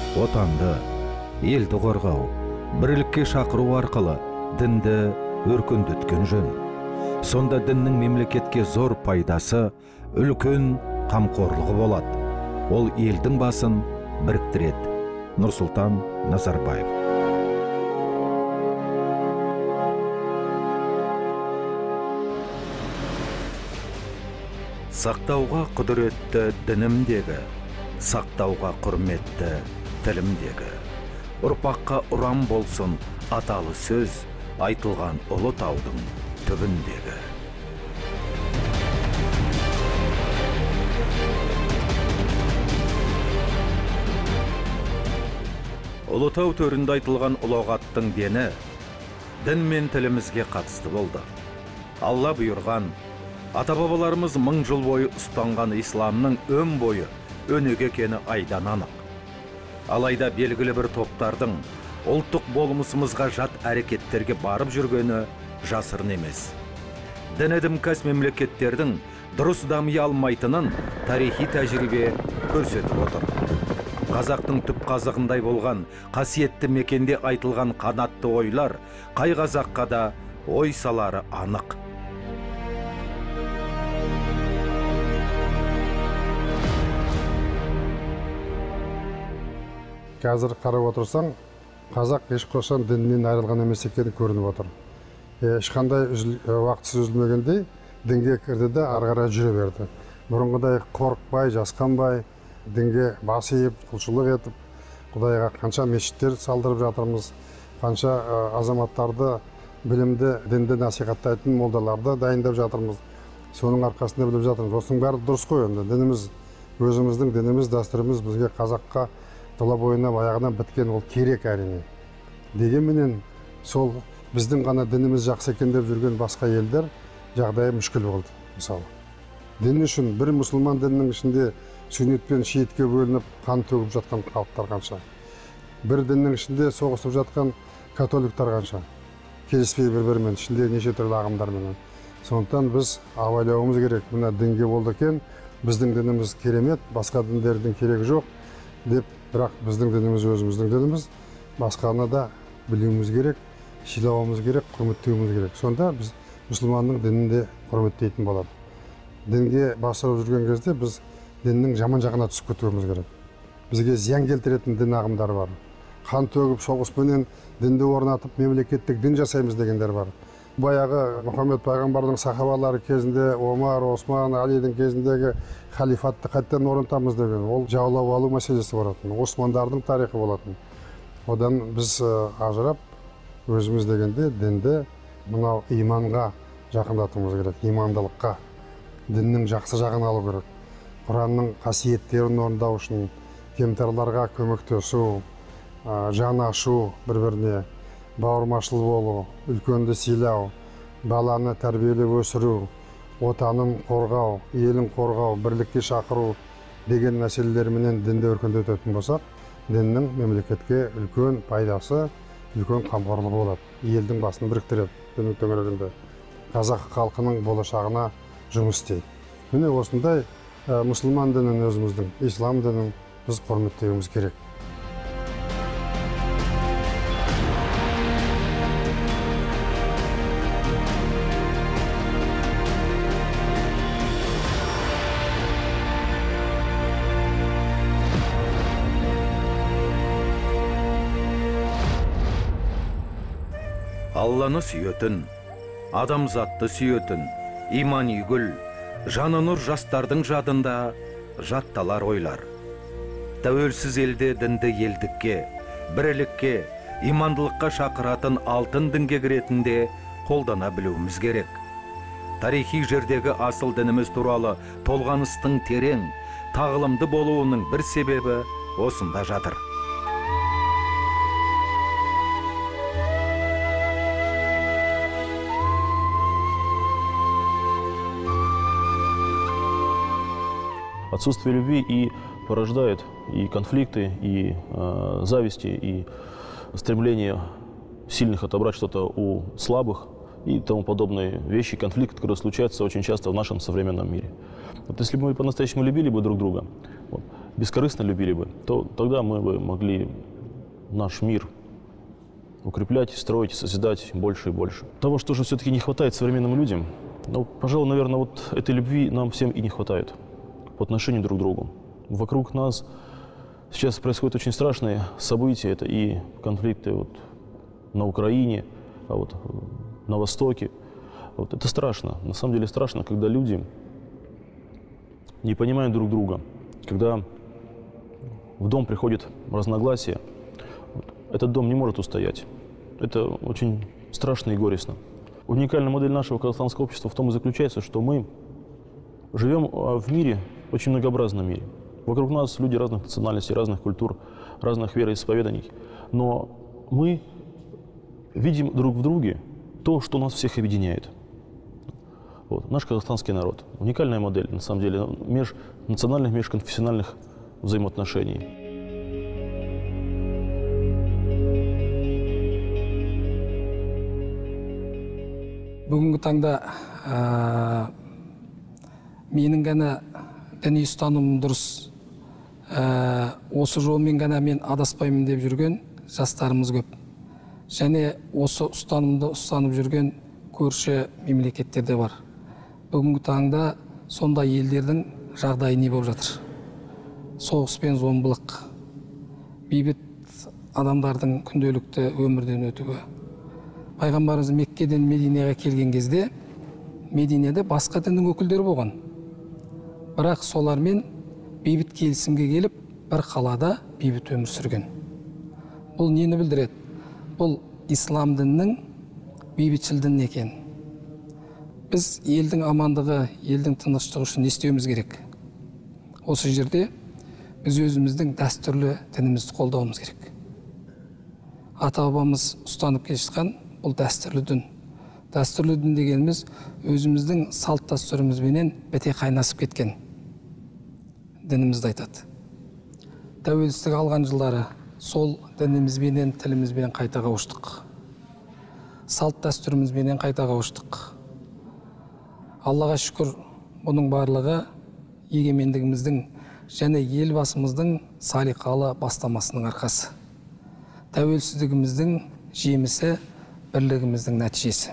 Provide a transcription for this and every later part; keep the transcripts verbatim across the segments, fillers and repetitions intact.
отанды, елді қорғау, бірлікке шақыру арқылы дінді өркендеткен жөн. Сонда діннің мемлекетке зор пайдасы, үлкен қамқорлығы болады. Ол елдің басын біріктіреді. Нұрсұлтан Назарбаев. Сақтауға құдіретті дінімдегі, сақтауға құрметті тілімдегі. Ұрпаққа ұран болсын аталы сөз, айтылған ұлы таудың түбіндегі. Ұлытау төрінде айтылған ұлағаттың дені дін мен тілімізге қатысты болды. Алла бұйырған, ата-бабаларымыз мың жыл бойы ұстанған исламның өн бойы өнеге екені айдан анық. Алайда белгілі бір топтардың ұлттық болмысымызға жат әрекеттерге барып жүргені жасырын емес. Діні дімкәс мемлекеттердің дұрыс дами алмайтынын тарихи тәжірибе көрсетіп отыр. Қазақтың түп қазығындай болған қасиетті мекенде айтылған қанатты ойлар қай қазаққа да ой салары анық. Қазір қарап отырсаң, қазақ ешқашан діннен айырылған емес екені көрініп отыр. Ешқандай уақытсыз үзілмегендей дінге кірді де ары қарай жүре берді. Бұрынғыдай қорықпай, жасқанбай, дінге бас иіп, құлшылық етіп, Құдайға қанша мешіттер салдырып жатырмыз, қанша азаматтарды білімді, дінді насихаттайтын молдаларды дайындап жатырмыз. Соның арқасында біліп жатырмыз. Осының бәрі дұрыс қой енді. Дініміз, өзіміздің дініміз, дәстүріміз бізге қазаққа тұла бойына баяғыдан біткен, ол керек әрине. Дегенменен сол біздің ғана дініміз жақсы екен деп жүрген басқа елдер жағдайы мүшкіл болды. Мысалы, дін үшін бір мұсылман дінінің ішінде сүннет пен шиитке бөлініп қан төгіп жатқан халықтар қанша. Бір діннің ішінде соғысып жатқан католиктар қанша. Келіспей бір-бірімен, ішінде неше түрлі ағымдармен. Сондықтан біз абайлауымыз керек. Мына дінге болды екен, біздің дініміз керемет, басқа діндердің керегі жоқ деп, бірақ біздің дініміз өзіміздің дініміз, басқаны да білуіміз керек, сыйлауымыз керек, құрметтеуіміз керек. Сонда біз мұсылманның дінін де құрметтейтін болады. Дінге басырып жүрген кезде біз діннің жаман жағына түсіп кетуіміз керек. Бізге зиян келтіретін дін ағымдары бар. Қан төгіп, соғыспенен дінді орнатып, мемлекеттік дін жасаймыз дегендер бар. Баяғы Мұхаммед пайғамбардың сахабалары кезінде, Омар, Осман, Алидің кезіндегі халифатты қайттан орнатамыз деген, ол жаулап алу мәселесі болатын, Османдардың тарихы болатын. Одан біз ажырап, өзіміз дегенде дінді мынау иманға жақындатуымыз керек, имандылыққа, діннің жақсы жағын алу керек. Құранның қасиеттерін орындау үшін кемтарларға көмектесу, жан ашу, бір-біріне бауырмашыл болу, үлкенді сыйлау, баланы тәрбиелеп өсіру, отанын қорғау, елін қорғау, бірлікке шақыру деген мәселелерменен дінді өркендететін болсақ, діннің мемлекетке үлкен пайдасы, үлкен қамқорлығы болады. Елдің басын біріктіреді, діннің төңірегінде қазақ халқының болашағына жұмыс істейді. Міне осындай мұсылман дінін өзіміздің, ислам дінін біз құрметтеуіміз керек. Алланы сүйетін, адамзатты сүйетін, иман үйгіл, жаны нұр жастардың жадында жатталар ойлар. Тәуелсіз елде дінді елдікке, бірлікке, имандылыққа шақыратын алтын дінге кіретінде қолдана білуіміз керек. Тарихи жердегі асыл дініміз туралы толғаныстың терең, тағылымды болуының бір себебі осында жатыр. Отсутствие любви и порождает и конфликты, и э, зависти, и стремление сильных отобрать что-то у слабых и тому подобные вещи, конфликты, которые случаются очень часто в нашем современном мире. Вот если бы мы по-настоящему любили бы друг друга, вот, бескорыстно любили бы, то тогда мы бы могли наш мир укреплять, строить, созидать больше и больше. Того, что же все-таки не хватает современным людям, ну, пожалуй, наверное, вот этой любви нам всем и не хватает по отношению друг к другу. Вокруг нас сейчас происходят очень страшные события. Это и конфликты вот на Украине, а вот на Востоке. Вот это страшно. На самом деле страшно, когда люди не понимают друг друга, когда в дом приходит разногласия. Вот, этот дом не может устоять. Это очень страшно и горестно. Уникальная модель нашего казахстанского общества в том и заключается, что мы живем в мире, очень многообразном мире. Вокруг нас люди разных национальностей, разных культур, разных вероисповеданий. Но мы видим друг в друге то, что нас всех объединяет. Вот. Наш казахстанский народ. Уникальная модель, на самом деле, межнациональных, межконфессиональных взаимоотношений. Бүгінгі таңда менің ғана діни ұстанымым дұрыс, осы жолмен ғана мен адаспаймын деп жүрген жастарымыз көп. Және осы ұстанымды ұстанып жүрген көрші мемлекеттерде бар. Бүгінгі таңда сондай елдердің жағдайы не болып жатыр? Соғыс пен зомбылық, бейбіт адамдардың күнделікті өмірден өтуі. Пайғамбарымыз Меккеден Мединеге келген кезде, Мединеде басқа діннің өкілдері болған. Бірақ солармен бейбіт келісімге келіп, бір қалада бейбіт өмір сүрген. Бұл нені білдіреді? Бұл ислам дінінің бейбітшіл дін екен. Біз елдің амандығы, елдің тыныштығы үшін не істеуіміз керек? Осы жерде біз өзіміздің дәстүрлі дінімізді қолдауымыз керек. Ата-бабамыз ұстанып келе жатқан бұл дәстүрлі дін. Дәстүрлі дін дегеніміз өзіміздің салт дәстүрімізбенен біте қайнасып кеткен дінімізді айтады. Тәуелсіздік алған жылдары сол дінімізбенен, тілімізбен қайта қауыштық. Салт дәстүрімізбенен қайта қауыштық. Аллаға шүкір, бұның барлығы егемендігіміздің және елбасымыздың салиқалы бастамасының арқасы. Тәуелсіздігіміздің жемісі, бірлігіміздің нәтижесі.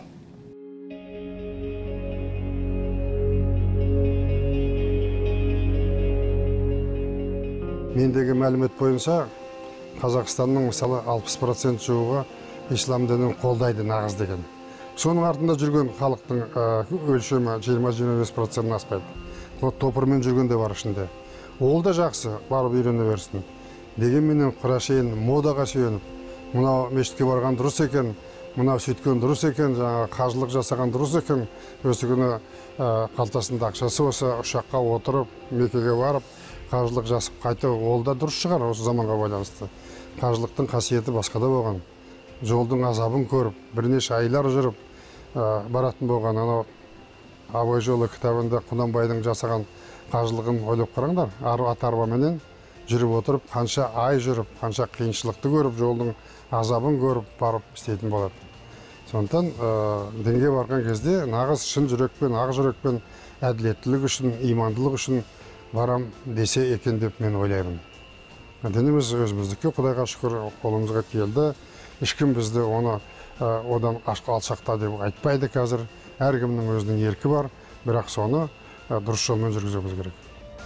Мендегі мәлімет бойынша Қазақстанның мысалы алпыс процент жуығы ислам дінін қолдайды нағыз деген. Соның артында жүрген халықтың өлшемі жиырма жиырма бес проценттен аспайды. Топырмен жүрген де бар ішінде. Ол да жақсы, барып үйрене берсін. Дегенменен құрашейін модаға сүйеніп, мынау мешітке барған дұрыс екен, мынау сөйткен дұрыс екен, жаңа қажылық жасаған дұрыс екен, өсі күні қалтасында ақшасы болса, ұшаққа отырып, Меккеге барып, қажылық жасып қайта, ол да дұрыс шығар осы заманға байланысты. Қажылықтың қасиеті басқада болған. Жолдың азабын көріп, бірнеше айлар жүріп баратын болған. Анау Абай жолы кітабында Құнанбайдың жасаған қажылығын ойлап қараңдар. Ат арбаменен жүріп отырып, қанша ай жүріп, қанша қиыншылықты көріп, жолдың азабын көріп барып істейтін болады. Сондықтан дінге барған кезде нағыз шын жүрекпен, ақ жүрекпен, әділеттілік үшін, имандылық үшін барам десе екен деп мен ойлаймын. Дініміз өзіміздікі, Құдайға шүкір, қолымызға келді. Ешкім бізді оны одан алшақта деп айтпайды қазір. Әркімнің өзінің еркі бар, бірақ соны дұрыс жолмен жүргізуіміз керек.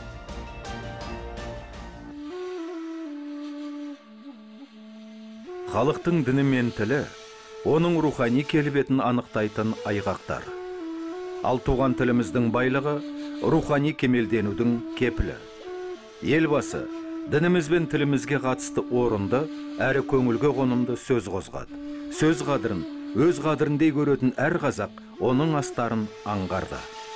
Халықтың діні мен тілі, оның рухани келбетін анықтайтын айғақтар. Ал туған тіліміздің байлығы рухани кемелденудің кепілі. Елбасы дініміз бен тілімізге қатысты орынды, әрі көңілге қонымды сөз қозғады. Сөз қадірін, өз қадіріндей көретін әр қазақ оның астарын аңғарды.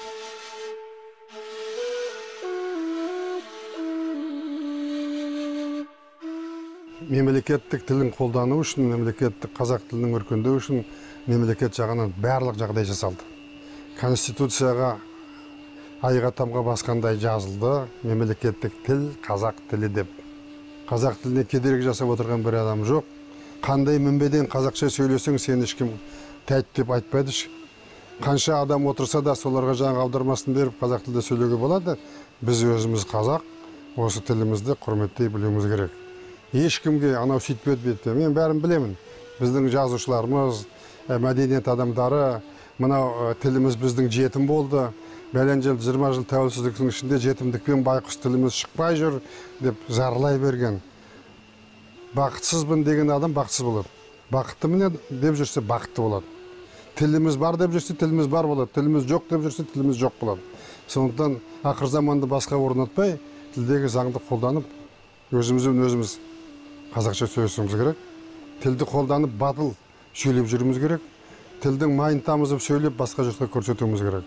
Мемлекеттік тілін қолдану үшін, мемлекеттік қазақ тілінің өркендеу үшін мемлекет жағынан барлық жағдай жасалды. Конституцияға айға тамға басқандай жазылды, мемлекеттік тіл қазақ тілі деп. Қазақ тіліне кедергі жасап отырған бір адам жоқ. Қандай мінбеден қазақша сөйлесең, сен ешкім тәйт деп айтпайды. Қанша адам отырса да соларға жаңа аудармасын беріп қазақ тілде сөйлеуге болады. Біз өзіміз қазақ, осы тілімізді құрметтей білуіміз керек. Ешкімге анау сөйтпеді бетті. Мен бәрін білемін. Біздің жазушыларымыз, мәдениет адамдары, мынау тіліміз біздің жетім болды. Бәлен жыл, жиырма жыл тәуелсіздіктің ішінде жетімдікпен байқұс тіліміз шықпай жүр деп зарлай берген. Бақытсызбын деген адам бақытсыз болады. Бақыттымын деп жүрсе бақытты болады. Тіліміз бар деп жүрсе тіліміз бар болады. Тіліміз жоқ деп жүрсе тіліміз жоқ болады. Сондықтан ақыр заманды басқа орнатпай, тілдегі заңды қолданып, өзімізбен өзіміз қазақша сөйлесуіміз керек. Тілді қолданып батыл сөйлеп жүруіміз керек. Тілдің майын тамызып сөйлеп басқа жұртқа көрсетуіміз керек.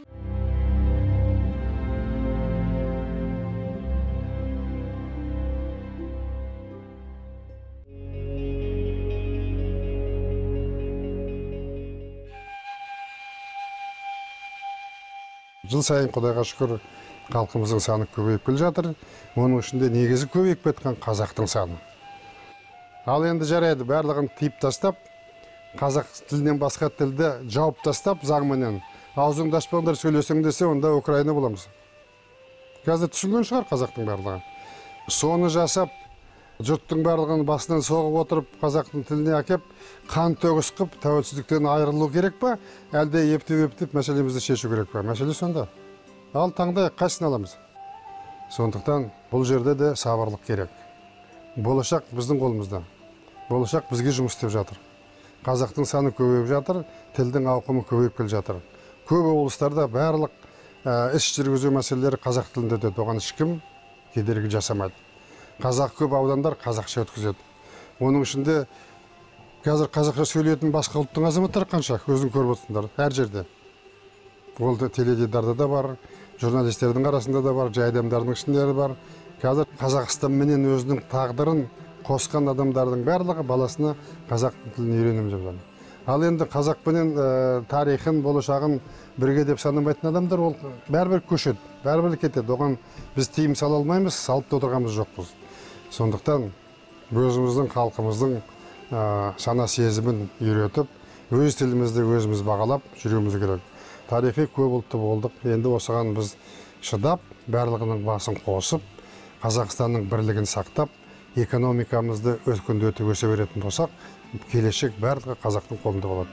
Жыл сайын Құдайға шүкір халқымыздың саны көбейіп келе жатыр. Оның ішінде негізі көбейіп кеткен қазақтың саны. Ал енді жарайды, барлығын тиіп тастап, қазақ тілінен басқа тілді жауып тастап заңменен аузыңды ашпаңдар сөйлесең десе, онда Украина боламыз. Қазір түсінген шығар қазақтың барлығы. Соны жасап, жұрттың барлығын басынан соғып отырып, қазақтың тіліне әкеп, қан төгіс қып, тәуелсіздіктен айырылу керек па, әлде ептеп-ептеп мәселемізді шешу керек па? Мәселе сонда. Ал таңдай қайсысын аламыз? Сондықтан бұл жерде де сабырлық керек. Болашақ біздің қолымызда. Болашақ бізге жұмыс істеп жатыр. Қазақтың саны көбейіп жатыр, тілдің ауқымы көбейіп келе жатыр. Көп облыстарда барлық іс жүргізу мәселелері қазақ тілінде өтеді. Оған ешкім кедергі жасамайды. Қазақ көп аудандар қазақша өткізеді. Оның ішінде қазір қазақша сөйлейтін басқа ұлттың азаматтары қанша, өзің көріп отырсыңдар, әр жерде. Ол теледидарда да бар, журналистердің арасында да бар, жай адамдардың ішінде бар. Қазір Қазақстан менен өзінің тағдырын қосқан адамдардың барлығы баласына қазақ тілін үйренемін деп жатыр. Ал енді қазақ менен тарихын, болашағын бірге деп санамайтын адамдар ол бәрібір көшеді, бәрібір кетеді. Оған біз тыйым сала алмаймыз, салып отырғанымыз жоқпыз. Сондықтан өзіміздің халқымыздың сана сезімін үйретіп, өз тілімізді өзіміз бағалап жүруіміз керек. Тарихи көп ұлтты болдық. Енді осыған біз шыдап, барлығының басын қосып, Қазақстанның бірлігін сақтап, экономикамызды өркендетіп өсе беретін болсақ, келешек барлығы қазақтың қолында болады.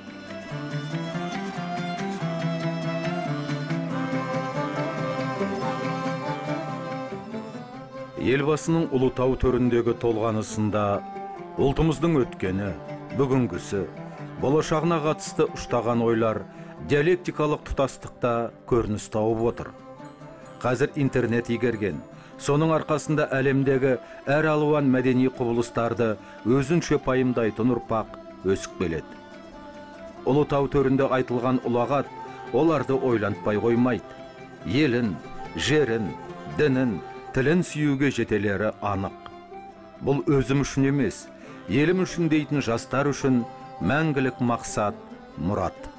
Елбасының Ұлытау төріндегі толғанысында ұлтымыздың өткені, бүгінгісі, болашағына қатысты ұштаған ойлар диалектикалық тұтастықта көрініс тауып отыр. Қазір интернет игерген, соның арқасында әлемдегі әр алуан мәдени құбылыстарды өзінше пайымдайтын ұрпақ өсіп келеді. Ұлытау төрінде айтылған ұлағат оларды ойлантпай қоймайды. Елін, жерін, дінін, тілін сүюге жетелері анық. Бұл өзім үшін емес, елім үшін дейтін жастар үшін мәңгілік мақсат, мұрат.